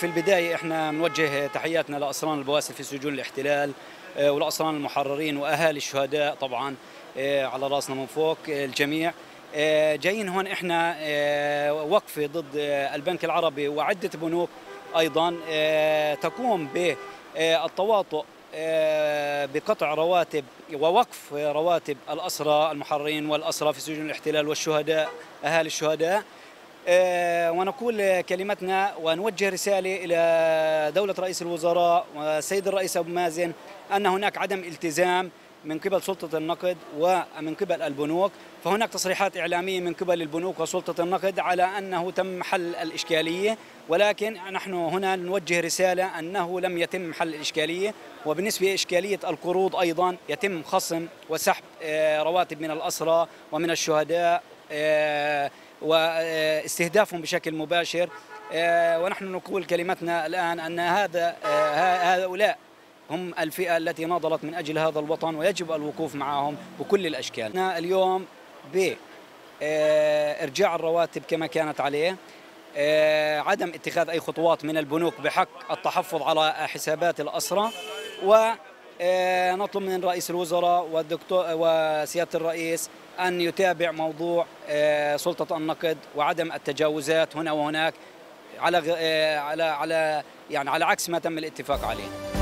في البداية احنا بنوجه تحياتنا لأسران البواسل في سجون الاحتلال والأسران المحررين وأهالي الشهداء طبعا، على راسنا من فوق الجميع. جايين هون احنا وقفة ضد البنك العربي وعدة بنوك أيضا تقوم بالتواطؤ بقطع رواتب ووقف رواتب الأسرى المحررين والأسرى في سجون الاحتلال والشهداء أهالي الشهداء. ونقول كلمتنا ونوجه رسالة إلى دولة رئيس الوزراء والسيد الرئيس أبو مازن أن هناك عدم التزام من قبل سلطة النقد ومن قبل البنوك. فهناك تصريحات إعلامية من قبل البنوك وسلطة النقد على أنه تم حل الإشكالية، ولكن نحن هنا نوجه رسالة أنه لم يتم حل الإشكالية. وبالنسبة لإشكالية القروض أيضا يتم خصم وسحب رواتب من الأسرى ومن الشهداء واستهدافهم بشكل مباشر. ونحن نقول كلمتنا الآن أن هؤلاء هم الفئة التي ناضلت من أجل هذا الوطن ويجب الوقوف معهم بكل الأشكال. اليوم بإرجاع الرواتب كما كانت عليه، عدم اتخاذ أي خطوات من البنوك بحق التحفظ على حسابات الأسرى، ونطلب من رئيس الوزراء والدكتور وسيادة الرئيس أن يتابع موضوع سلطة النقد وعدم التجاوزات هنا وهناك على عكس ما تم الاتفاق عليه.